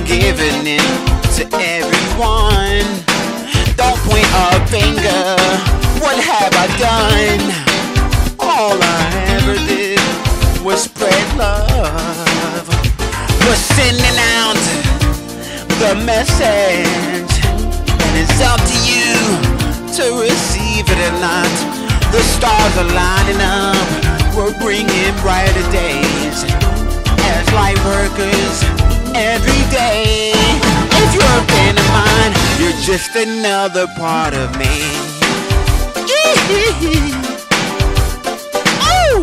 giving in to everyone. Don't point a finger, what have I done? All I ever did was spread love. Was sending out the message, and it's up to you to receive it or not. The stars are lining up, we're bringing brighter days as light workers every day. If you're a fan of mine, you're just another part of me. Oh!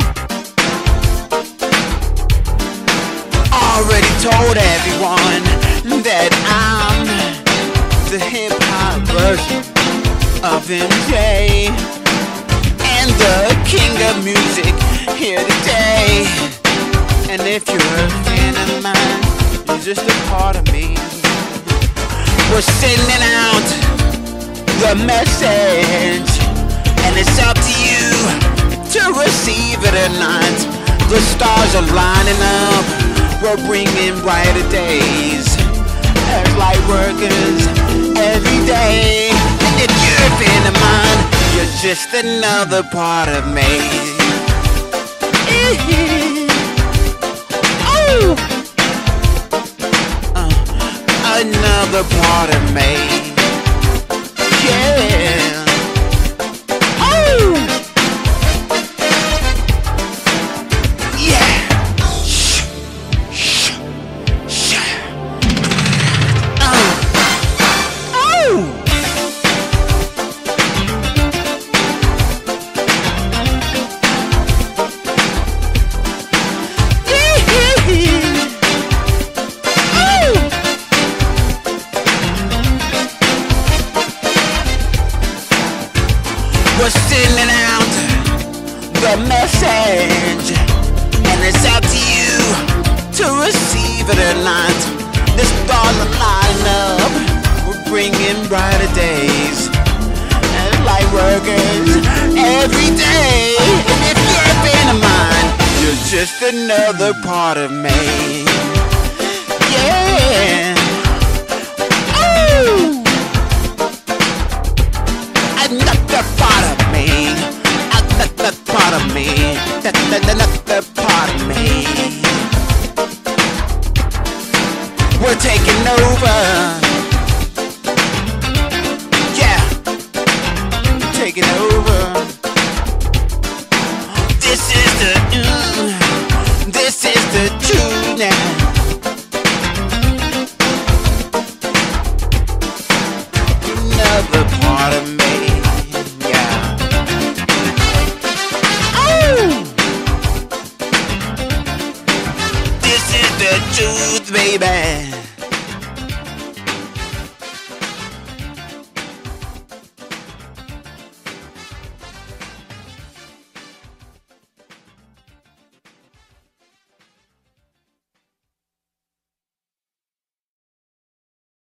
Already told everyone that I'm the hip-hop version of MJ and the king of music here today. And if you're a fan of mine, you're just a part of me. We're sending out the message, and it's up to you to receive it or not. The stars are lining up, we're bringing brighter days as light workers every day. And if you're a fan of mine, you're just another part of me. Oh! Another part of me. Yeah. Oh! Yeah. Shh. Shh. Shh. Oh! We're sending out the message, and it's up to you to receive it or not. The stars are lining up, we're bringing brighter days as light workers every day. And if you're a fan of mine, you're just another part of me. Yeah. Oh! Another part of me, another part of me, another part of me. We're taking over, yeah, taking over. This is the truth now.